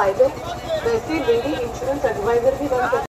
फायदे वैसे lady insurance adviser भी बन सकती